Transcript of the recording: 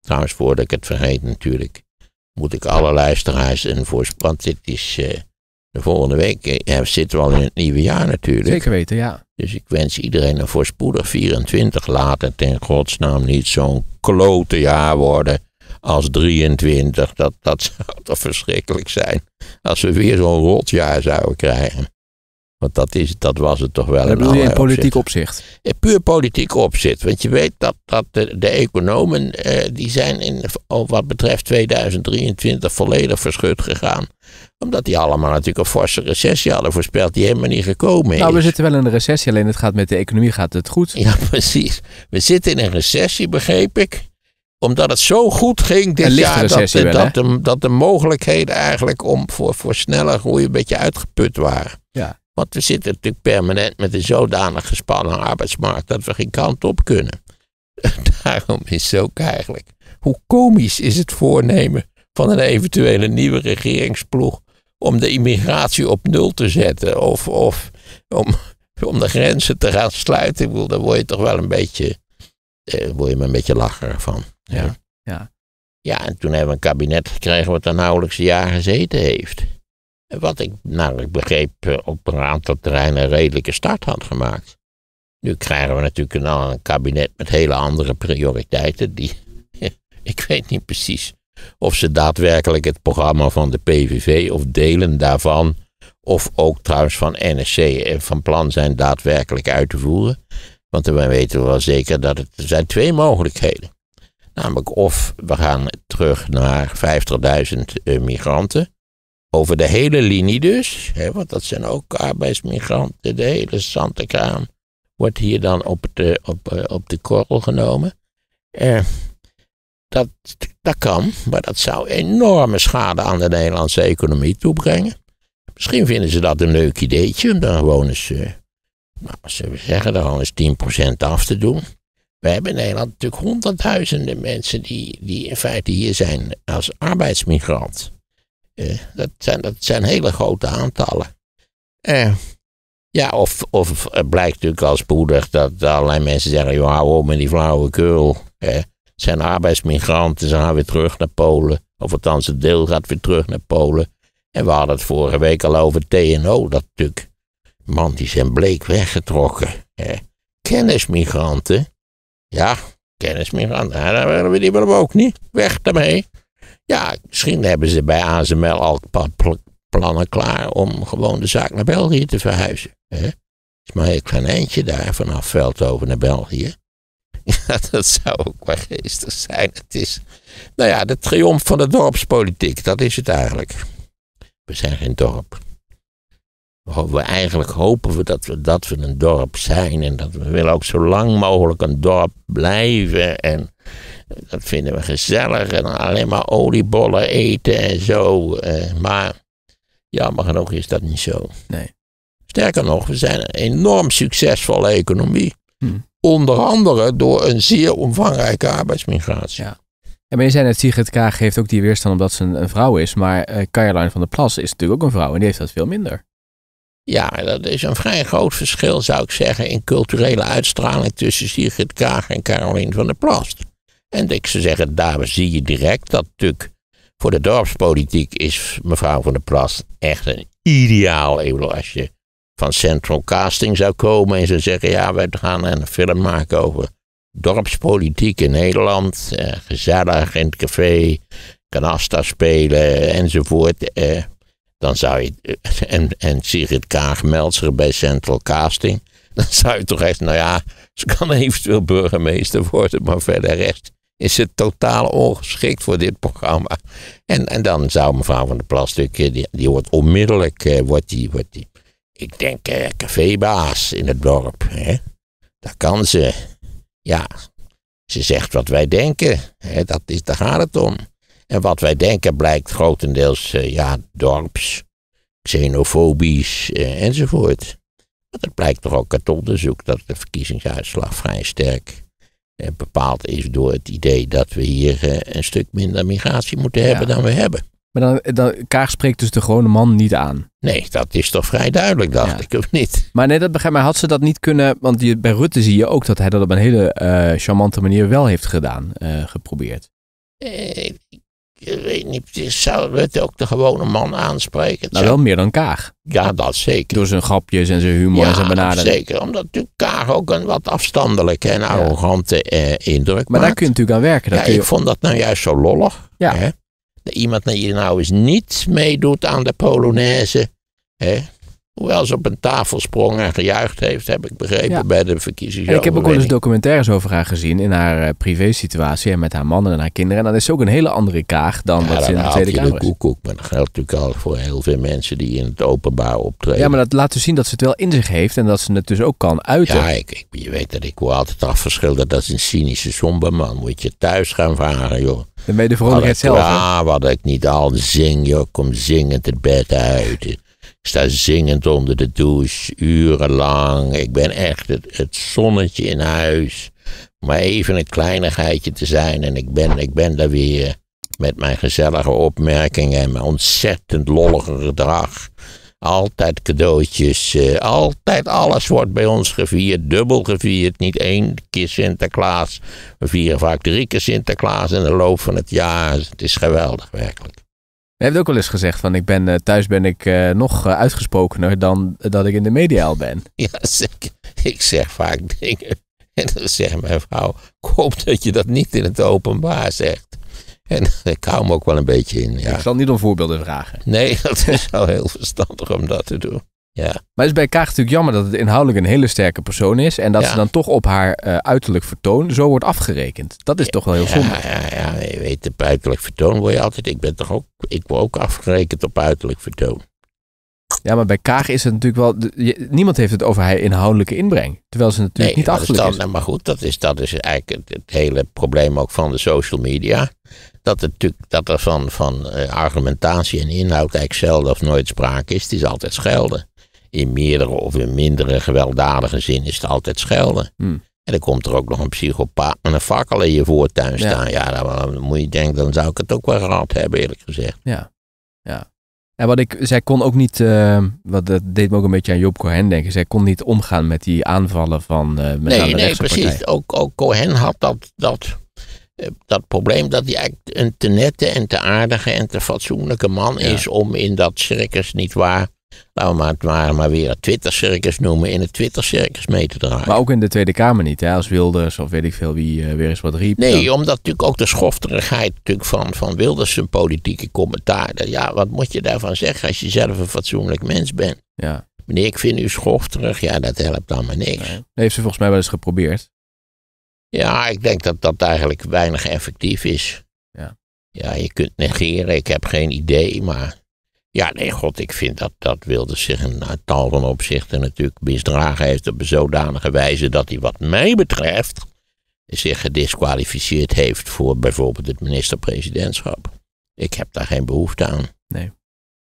Trouwens, voordat ik het vergeet natuurlijk, moet ik alle luisteraars een voorspel. Want dit is de volgende week. Zitten we al in het nieuwe jaar natuurlijk. Zeker weten, ja. Dus ik wens iedereen een voorspoedig 24. Laat het in godsnaam niet zo'n klote jaar worden als 23. Dat zou toch verschrikkelijk zijn. Als we weer zo'n rotjaar zouden krijgen. Want dat was het toch wel. Dat bedoel je in politiek opzicht? Puur politiek opzicht. Want je weet dat de economen, die zijn wat betreft 2023 volledig verschut gegaan. Omdat die allemaal natuurlijk een forse recessie hadden voorspeld die helemaal niet gekomen is. Nou, we zitten wel in een recessie, alleen het gaat met de economie gaat het goed. Ja, precies. We zitten in een recessie, begreep ik. Omdat het zo goed ging dit jaar dat de mogelijkheden eigenlijk om voor snelle groei een beetje uitgeput waren. Ja. Want we zitten natuurlijk permanent met een zodanig gespannen arbeidsmarkt dat we geen kant op kunnen. Daarom is het ook eigenlijk. Hoe komisch is het voornemen van een eventuele nieuwe regeringsploeg om de immigratie op nul te zetten of om de grenzen te gaan sluiten. Ik bedoel, daar word je toch wel een beetje, een beetje lacherig van. Ja. Ja, en toen hebben we een kabinet gekregen wat er nauwelijks een jaar gezeten heeft. Wat ik begreep op een aantal terreinen een redelijke start had gemaakt. Nu krijgen we natuurlijk een kabinet met hele andere prioriteiten. Ik weet niet precies of ze daadwerkelijk het programma van de PVV of delen daarvan, of ook trouwens van NSC van plan zijn daadwerkelijk uit te voeren. Want we weten wel zeker dat er zijn twee mogelijkheden. Namelijk of we gaan terug naar 50.000 migranten. Over de hele linie dus. Want dat zijn ook arbeidsmigranten. De hele zantekraan wordt hier dan op de korrel genomen. Dat kan, maar dat zou enorme schade aan de Nederlandse economie toebrengen. Misschien vinden ze dat een leuk ideetje om dan gewoon eens, zullen we zeggen, er gewoon eens 10% af te doen. We hebben in Nederland natuurlijk honderdduizenden mensen die in feite hier zijn als arbeidsmigrant. Dat zijn hele grote aantallen. Of het blijkt natuurlijk al spoedig dat allerlei mensen zeggen, joh, hou op met die flauwekul. Het zijn arbeidsmigranten, ze gaan weer terug naar Polen. Of althans, het deel gaat weer terug naar Polen. En we hadden het vorige week al over TNO, dat natuurlijk, man, die zijn bleek weggetrokken. Kennismigranten. Ja, kennismigranten, die willen we ook niet. Weg daarmee. Ja, misschien hebben ze bij ASML al plannen klaar om gewoon de zaak naar België te verhuizen. Het is maar een heel klein eindje daar vanaf Veldhoven naar België. Ja, dat zou ook wel geestig zijn. Het is, de triomf van de dorpspolitiek, dat is het eigenlijk. We zijn geen dorp. Eigenlijk hopen we dat we een dorp zijn en dat we willen ook zo lang mogelijk een dorp blijven en dat vinden we gezellig en alleen maar oliebollen eten en zo. Maar jammer genoeg is dat niet zo. Nee. Sterker nog, we zijn een enorm succesvolle economie. Onder andere door een zeer omvangrijke arbeidsmigratie. Ja. En je zei net, Sigrid Kaag heeft ook die weerstand omdat ze een vrouw is. Maar Caroline van der Plas is natuurlijk ook een vrouw en die heeft dat veel minder. Ja, dat is een vrij groot verschil, zou ik zeggen, in culturele uitstraling tussen Sigrid Kaag en Caroline van der Plas. En ik zou zeggen, daar zie je direct dat natuurlijk voor de dorpspolitiek is mevrouw van der Plas echt een ideaal. Ik bedoel, als je van Central Casting zou komen en zou zeggen, ja, wij gaan een film maken over dorpspolitiek in Nederland. Gezellig in het café, canasta spelen enzovoort. Dan zou je, en Sigrid Kaag meldt zich bij Central Casting. Dan zou je toch echt, ze kan eventueel burgemeester worden, maar verder rest is het totaal ongeschikt voor dit programma. En dan zou mevrouw van der Plas, die wordt onmiddellijk, wordt die, ik denk, cafébaas in het dorp. Hè? Dat kan ze. Ja, ze zegt wat wij denken. Hè? Daar gaat het om. En wat wij denken blijkt grotendeels, dorps, xenofobisch enzovoort. Maar dat blijkt toch ook uit onderzoek dat de verkiezingsuitslag vrij sterk bepaald is door het idee dat we hier een stuk minder migratie moeten hebben dan we hebben. Maar dan Kaag spreekt dus de gewone man niet aan. Nee, dat is toch vrij duidelijk, dacht ik, of niet? Maar nee, dat begrijp ik. Maar had ze dat niet kunnen, want bij Rutte zie je ook dat hij dat op een hele charmante manier wel heeft gedaan, geprobeerd. Ik weet niet, zou Rutte ook de gewone man aanspreken? Nou, wel meer dan Kaag. Ja, dat zeker. Door zijn grapjes en zijn humor en zijn benadering. Zeker. Omdat natuurlijk Kaag ook een wat afstandelijke en arrogante indruk Maar daar kun je natuurlijk aan werken. Ik vond dat nou juist zo lollig. Ja. Hè? Dat iemand die nou eens niet meedoet aan de Polonaise. Hè? Hoewel ze op een tafel sprong en gejuicht heeft, heb ik begrepen bij de verkiezingen. Ik heb ook wel eens documentaires over haar gezien in haar privésituatie en met haar mannen en haar kinderen. En dan is ze ook een hele andere Kaag dan wat ze in de Tweede Kamer is. Maar dat geldt natuurlijk al voor heel veel mensen die in het openbaar optreden. Ja, maar dat laat dus zien dat ze het wel in zich heeft en dat ze het dus ook kan uiten. Ja, je weet dat ik word altijd afgeschilderd als een cynische somberman. Moet je thuis gaan vragen, joh. Dan ben je de vrolijkheid zelf. Ja, wat ik niet al zing, joh. Kom zingend het bed uit. Ik sta zingend onder de douche, urenlang. Ik ben echt het zonnetje in huis. Maar even een kleinigheidje te zijn. En ik ben daar weer met mijn gezellige opmerkingen en mijn ontzettend lollige gedrag. Altijd cadeautjes. Altijd alles wordt bij ons gevierd. Dubbel gevierd. Niet 1 keer Sinterklaas. We vieren vaak 3 keer Sinterklaas in de loop van het jaar. Het is geweldig, werkelijk. Je hebt ook wel eens gezegd van thuis ben ik nog uitgesprokener dan dat ik in de media al ben. Ja, zeker. Ik zeg vaak dingen. En dan zegt mijn vrouw, ik hoop dat je dat niet in het openbaar zegt. En ik hou me ook wel een beetje in. Ja. Ik zal niet om voorbeelden vragen. Nee, dat is wel heel verstandig om dat te doen. Ja. Maar het is bij Kaag natuurlijk jammer dat het inhoudelijk een hele sterke persoon is. En dat ze dan toch op haar uiterlijk vertoon zo wordt afgerekend. Dat is toch wel heel zonde. Ja, je weet, op uiterlijk vertoon word je altijd. Ik word ook afgerekend op uiterlijk vertoon. Ja, maar bij Kaag is het natuurlijk wel... Niemand heeft het over haar inhoudelijke inbreng. Terwijl ze natuurlijk niet achterlijk is. Maar goed, dat is eigenlijk het hele probleem ook van de social media. Dat er van argumentatie en inhoud eigenlijk zelden of nooit sprake is. Het is altijd schelden. In meerdere of in mindere gewelddadige zin is het altijd schelden. En dan komt er ook nog een psychopaat met een fakkel in je voortuin staan. Ja, dan moet je denken, dan zou ik het ook wel gehad hebben, eerlijk gezegd. Ja. En zij kon ook niet, dat deed me ook een beetje aan Job Cohen denken. Zij kon niet omgaan met die aanvallen van Nee, precies. Ook Cohen had dat probleem dat hij eigenlijk een te nette en te aardige en te fatsoenlijke man is om in dat circus, nietwaar, laten we het maar weer het Twitter-circus noemen, in het Twitter-circus mee te draaien. Maar ook in de Tweede Kamer niet, hè? Als Wilders of weet ik veel wie weer eens wat riep. Nee, omdat natuurlijk ook de schofterigheid van Wilders zijn politieke commentaar. Ja, wat moet je daarvan zeggen als je zelf een fatsoenlijk mens bent? Ja. Meneer, ik vind u schofterig. Ja, dat helpt dan maar niks. Nee. Dat heeft ze volgens mij wel eens geprobeerd. Ja, ik denk dat dat eigenlijk weinig effectief is. Ja, je kunt negeren, ik heb geen idee, maar... Ja, nee, god, ik vind dat Wilders zich in tal van opzichten natuurlijk misdragen heeft op een zodanige wijze dat hij wat mij betreft zich gedisqualificeerd heeft voor bijvoorbeeld het minister-presidentschap. Ik heb daar geen behoefte aan. Nee.